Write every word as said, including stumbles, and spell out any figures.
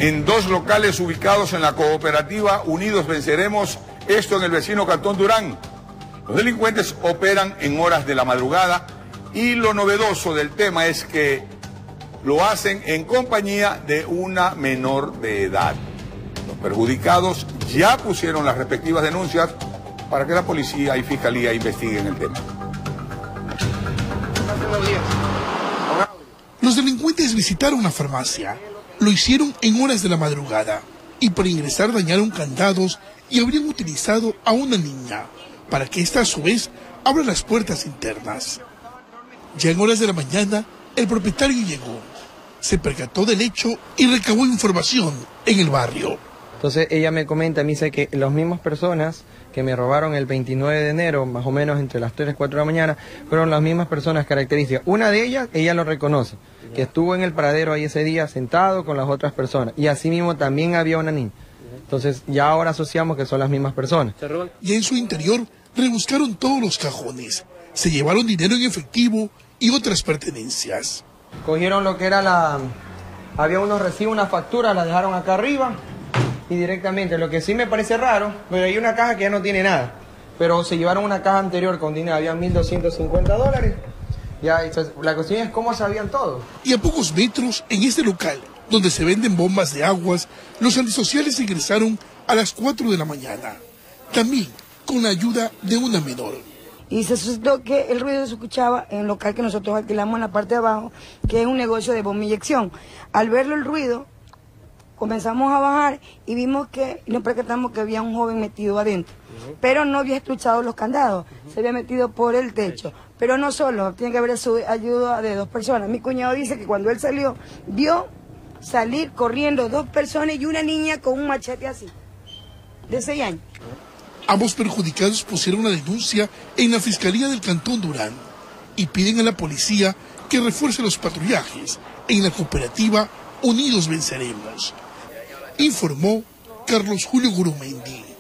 en dos locales ubicados en la cooperativa Unidos Venceremos, esto en el vecino Cantón Durán. Los delincuentes operan en horas de la madrugada y lo novedoso del tema es que lo hacen en compañía de una menor de edad. Los perjudicados ya pusieron las respectivas denuncias para que la policía y fiscalía investiguen el tema. Los delincuentes visitaron una farmacia. Lo hicieron en horas de la madrugada y para ingresar dañaron candados y habrían utilizado a una niña para que ésta a su vez abra las puertas internas. Ya en horas de la mañana el propietario llegó, se percató del hecho y recabó información en el barrio. Entonces ella me comenta, me dice que las mismas personas que me robaron el veintinueve de enero, más o menos entre las tres y cuatro de la mañana, fueron las mismas personas características. Una de ellas, ella lo reconoce, que estuvo en el pradero ahí ese día sentado con las otras personas. Y así mismo también había una niña. Entonces ya ahora asociamos que son las mismas personas. Y en su interior rebuscaron todos los cajones. Se llevaron dinero en efectivo y otras pertenencias. Cogieron lo que era la... Había unos recibos, unas facturas, las dejaron acá arriba. Y directamente, lo que sí me parece raro, pero hay una caja que ya no tiene nada. Pero se llevaron una caja anterior con dinero, había mil doscientos cincuenta dólares. Ya, la cuestión es cómo sabían todo. Y a pocos metros, en este local, donde se venden bombas de aguas, los antisociales ingresaron a las cuatro de la mañana. También con la ayuda de una menor. Y se suscitó que el ruido se escuchaba en el local que nosotros alquilamos en la parte de abajo, que es un negocio de bomba inyección. Al verlo el ruido, comenzamos a bajar y vimos que, y nos percatamos que había un joven metido adentro, uh-huh. Pero no había estruchado los candados, uh-huh. Se había metido por el techo, pero no solo, tiene que haber su ayuda de dos personas. Mi cuñado dice que cuando él salió, vio salir corriendo dos personas y una niña con un machete así, de seis años. Ambos perjudicados pusieron la denuncia en la Fiscalía del Cantón Durán y piden a la policía que refuerce los patrullajes en la cooperativa Unidos Venceremos. Informó Carlos Julio Gurumendi.